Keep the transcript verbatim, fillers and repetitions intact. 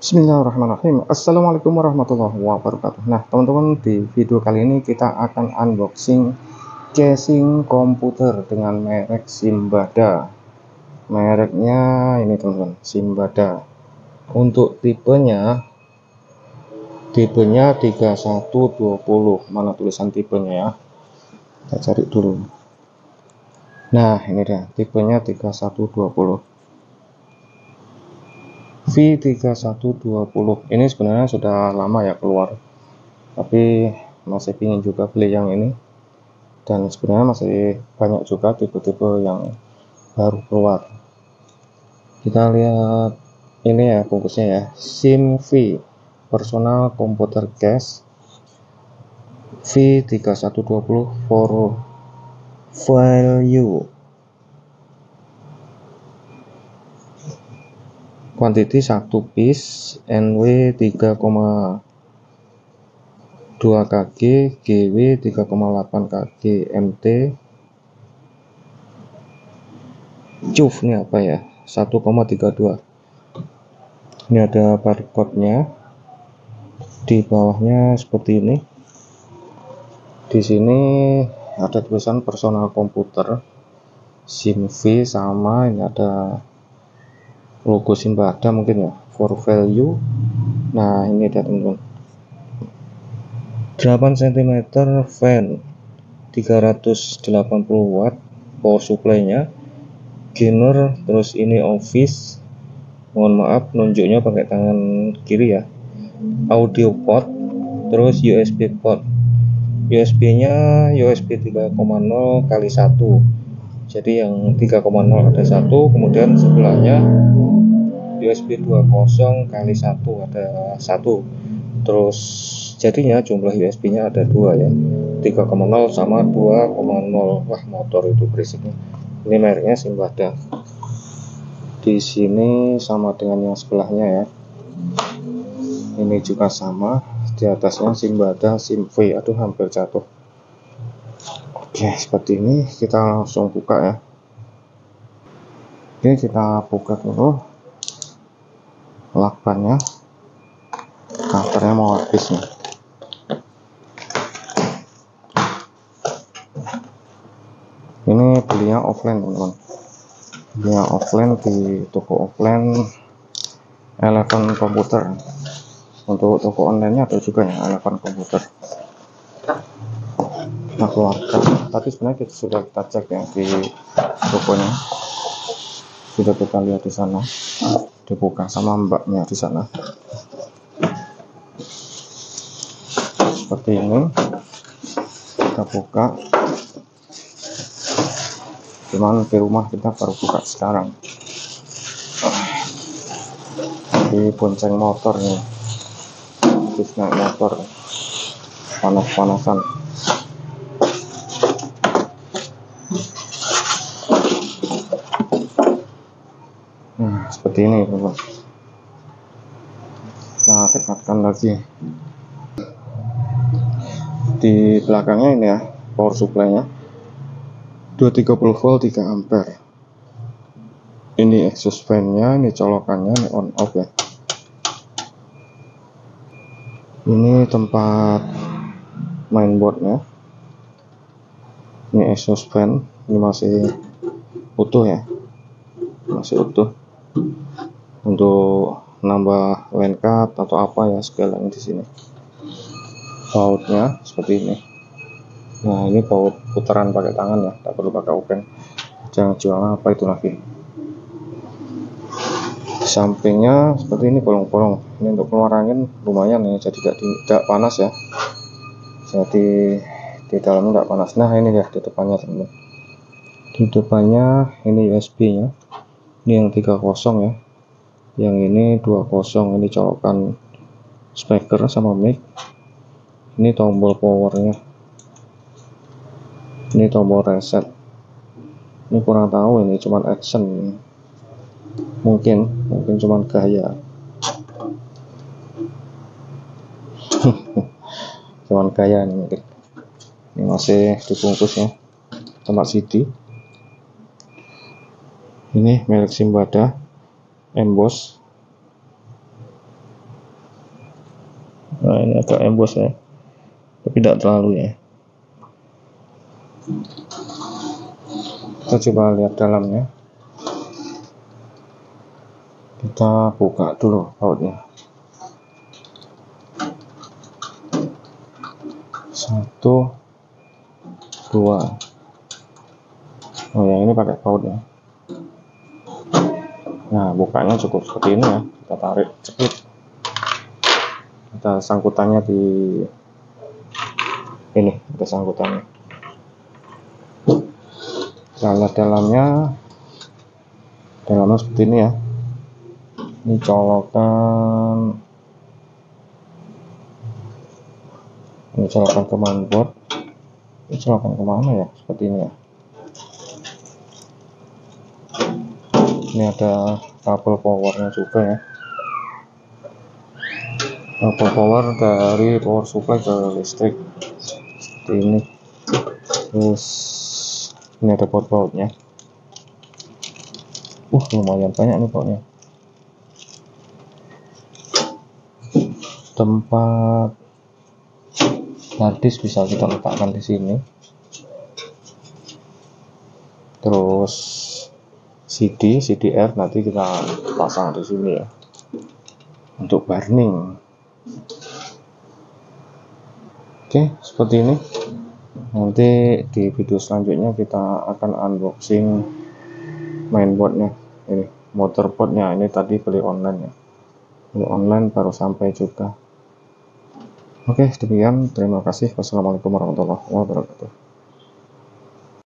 Bismillahirrahmanirrahim. Assalamualaikum warahmatullahi wabarakatuh. Nah teman-teman, di video kali ini kita akan unboxing casing komputer dengan merek Simbada. Mereknya ini teman-teman, Simbada. Untuk tipenya tipenya tiga satu dua nol. Mana tulisan tipenya ya, kita cari dulu. Nah ini dia tipenya tiga satu dua nol V tiga satu dua nol. Ini sebenarnya sudah lama ya keluar, tapi masih pingin juga beli yang ini, dan sebenarnya masih banyak juga tipe-tipe yang baru keluar. Kita lihat ini ya bungkusnya ya, SimV Personal Computer Case V tiga satu dua nol for value. Quantity satu piece, N W tiga koma dua kg, G W tiga koma delapan kg, M T C U F ini apa ya, satu koma tiga dua. Ini ada barcode-nya di bawahnya seperti ini. Di sini ada tulisan personal komputer SimV, sama ini ada logo Simbada mungkin ya, for value. Nah ini dia teman-teman, delapan sentimeter fan, tiga ratus delapan puluh watt power supply-nya, gainer, terus ini office, mohon maaf nunjuknya pakai tangan kiri ya, audio port, terus U S B port. U S B-nya U S B tiga koma nol kali satu, jadi yang tiga koma nol ada satu, kemudian sebelahnya U S B dua puluh kali satu ada satu, terus jadinya jumlah U S B-nya ada dua ya, tiga koma nol sama dua koma nol. Wah motor itu berisiknya. Ini mereknya Simbada. Di sini sama dengan yang sebelahnya ya, ini juga sama, di atasnya Simbada SimV. Aduh hampir jatuh. Oke seperti ini, kita langsung buka ya. Oke kita buka dulu lakbannya, covernya mau habis nih. Ini belinya offline teman-teman, belinya offline di toko offline Eleven Komputer. Untuk toko online-nya ada juga ya, Eleven Komputer. Nah keluarkan, tadi sebenarnya kita sudah kita cek ya di tokonya, sudah kita lihat di sana, dibuka sama mbaknya di sana. Seperti ini, kita buka. Cuman di rumah kita baru buka sekarang. Di bonceng motor nih, habis naik motor, panas-panasan. Nah seperti ini teman-teman. Kita dekatkan lagi. Di belakangnya ini ya, power supply-nya dua ratus tiga puluh volt tiga ampere. Ini exhaust fan-nya, ini colokannya, ini on off ya. Ini tempat mainboard-nya. Ini exhaust fan, ini masih utuh ya, masih utuh. Untuk nambah line cut atau apa ya sekalian di sini. Bautnya seperti ini. Nah ini baut putaran pakai tangan ya, tak perlu pakai open. Jangan jual apa itu lagi. Di sampingnya seperti ini bolong-bolong. Ini untuk keluar angin lumayan ya, jadi tidak, tidak panas ya. Jadi di dalamnya tidak panas. Nah ini ya di depannya teman-teman. Di depannya ini U S B-nya. Ini yang tiga puluh ya. Yang ini dua puluh, ini colokan speaker sama mic. Ini tombol powernya. Ini tombol reset. Ini kurang tahu, ini cuman action. Mungkin, mungkin cuman gaya. Cuman gaya ini mungkin. Ini masih dibungkus ya, tempat C D. Ini merek Simbada, emboss. Nah, ini agak embos ya, tapi tidak terlalu ya. Kita coba lihat dalamnya. Kita buka dulu bautnya. Satu, dua. Oh yang ini pakai bautnya. Nah, bukanya cukup seperti ini ya. Kita tarik cepet. Kita sangkutannya di ini, ada sangkutannya. Kita lihat dalamnya. Dalamnya seperti ini ya. Ini colokan. Ini colokan ke mainboard. Ini colokan kemana ya? Seperti ini ya. Ini ada kabel powernya juga ya. Kabel power dari power supply ke listrik seperti ini. Terus ini ada baut-bautnya. Uh lumayan banyak nih bautnya. Tempat harddisk bisa kita letakkan di sini. Terus C D, C D R nanti kita pasang di sini ya untuk burning. Oke, seperti ini. Nanti di video selanjutnya kita akan unboxing mainboardnya. Ini motherboardnya, ini tadi beli online ya. Beli online baru sampai juga. Oke, demikian. Terima kasih. Wassalamualaikum warahmatullahi wabarakatuh.